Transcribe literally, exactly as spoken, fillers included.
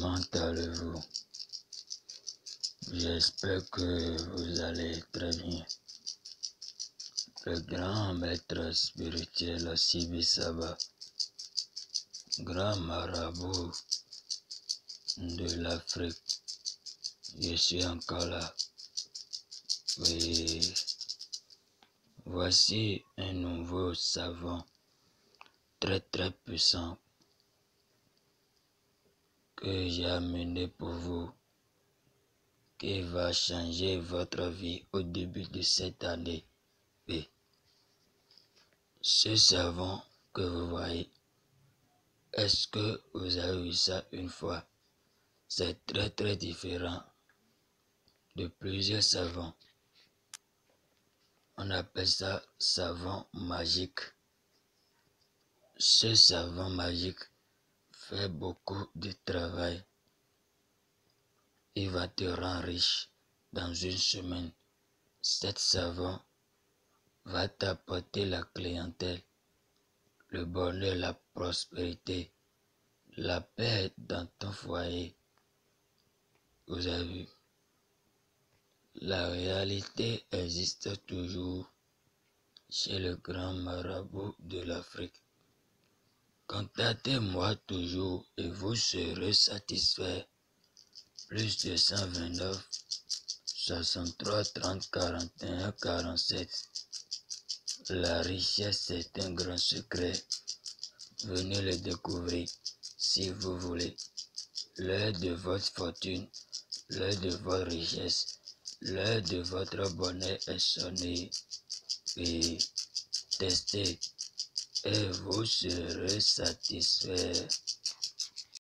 Comment allez-vous? J'espère que vous allez très bien. Le grand maître spirituel Sibi Saba, grand marabout de l'Afrique, je suis encore là. Et voici un nouveau savon très très puissant que j'ai amené pour vous, qui va changer votre vie au début de cette année. Et ce savon que vous voyez, est-ce que vous avez vu ça une fois? C'est très très différent de plusieurs savons. On appelle ça savon magique. Ce savon magique fait beaucoup de travail. Il va te rendre riche dans une semaine. Cet savon va t'apporter la clientèle, le bonheur, la prospérité, la paix dans ton foyer. Vous avez vu, la réalité existe toujours chez le grand marabout de l'Afrique. Contactez-moi toujours et vous serez satisfait. Plus de cent vingt-neuf, soixante-trois, trente, quarante et un, quarante-sept. La richesse est un grand secret. Venez le découvrir si vous voulez. L'heure de votre fortune, l'heure de votre richesse, l'heure de votre bonheur est sonnée. Et testez et vous serez satisfait.